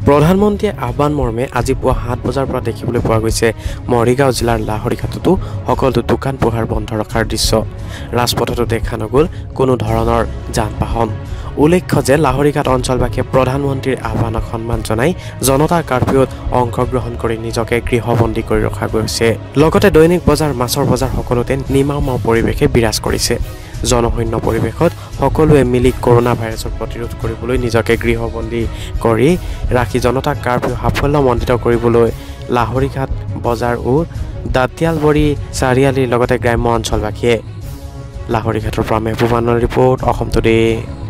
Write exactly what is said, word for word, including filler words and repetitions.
প্ৰধানমন্ত্ৰীয়ে আহ্বান মৰ্মে আজি পুৱা সাত বজাৰ পৰা দেখিবলৈ পোৱা গৈছে মৰিগাঁও জিলাৰ লাহৰীঘাটতো সকলো দোকান পোহাৰ বন্ধ ৰখাৰ দৃশ্য। ৰাজপথতো দেখা নগ'ল কোনো ধৰণৰ যান বাহন। উল্লেখ্য যে লাহৰীঘাট অঞ্চলবাসীয়ে প্ৰধানমন্ত্ৰীৰ আহ্বানক সন্মান জনাই জনতা কাৰ্ফিউত অংশগ্ৰহণ কৰি নিজকে গৃহবন্দী কৰি ৰখা গৈছে। লগতে দৈনিক বজাৰ মাছৰ বজাৰ সকলোতে নিমাওমাও পৰিৱেশে বিৰাজ কৰিছে। জনশূন্য পৰিৱেশত সকলোৱে মিলি কৰোনা ভাইৰাছৰ প্ৰতিৰোধ কৰিবলৈ নিজকে গৃহবন্দী কৰি ৰাখি জনতা কাৰ্ফিউ সাফল্যমণ্ডিত কৰিবলৈ লাহৰীঘাট বজাৰ ও দাঁতিয়ালবৰী চাৰিআলিৰ লগতে গ্ৰাম্য অঞ্চলবাসীয়ে। লাহৰীঘাটৰ পৰা মেহবুবানৰ ৰিপৰ্ট, অসম টুডে।